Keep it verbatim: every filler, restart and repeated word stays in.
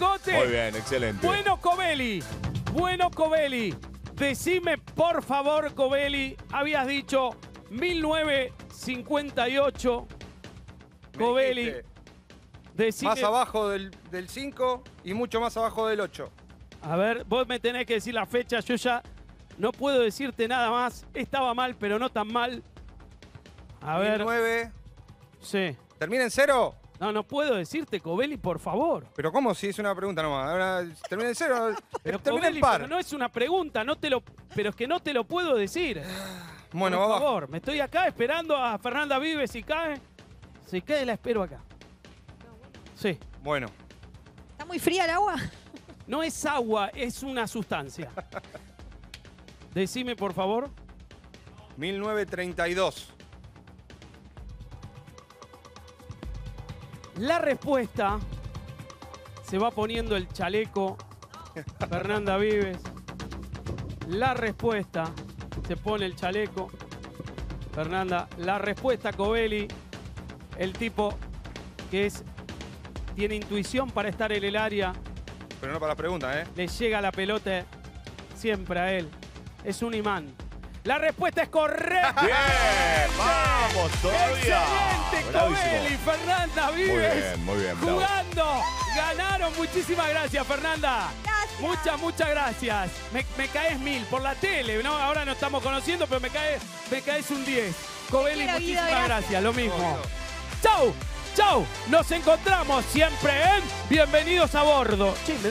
lingote. Muy bien, excelente. Bueno, Covelli. Bueno, Covelli. Decime, por favor, Covelli. Habías dicho mil novecientos cincuenta y ocho. Covelli. Dijiste, Decime... Más abajo del, del cinco y mucho más abajo del ocho. A ver, vos me tenés que decir la fecha. Yo ya no puedo decirte nada más. Estaba mal, pero no tan mal. A ver. nueve. Sí. ¿Termina en cero? No, no puedo decirte, Covelli, por favor. Pero ¿cómo? Si es una pregunta nomás. Ahora, ¿termina en cero? Pero Termina Covelli, en par. pero no es una pregunta, no te lo, pero es que no te lo puedo decir. Bueno, por abajo. favor, me estoy acá esperando a Fernanda Vives. Si cae, si cae la espero acá. Sí. Bueno. ¿Está muy fría el agua? No es agua, es una sustancia. Decime, por favor. mil novecientos treinta y dos. La respuesta, se va poniendo el chaleco Fernanda Vives. La respuesta, se pone el chaleco Fernanda. La respuesta, Covelli, el tipo que es, tiene intuición para estar en el área. Pero no para las preguntas, ¿eh? Le llega la pelota siempre a él. Es un imán. La respuesta es correcta. Bien, vamos, todavía. Excelente, Bravísimo. Covelli, Fernanda Vives. Muy bien, muy bien, bravo. Jugando, ganaron. Muchísimas gracias, Fernanda. Gracias. Muchas, muchas gracias. Me, me caes mil por la tele, ¿no? Ahora no estamos conociendo, pero me caes, me caes un diez. Covelli, quiero, muchísimas Guido, gracias. gracias. Lo mismo. Guido. Chau, chau. Nos encontramos siempre en Bienvenidos a Bordo. Che, me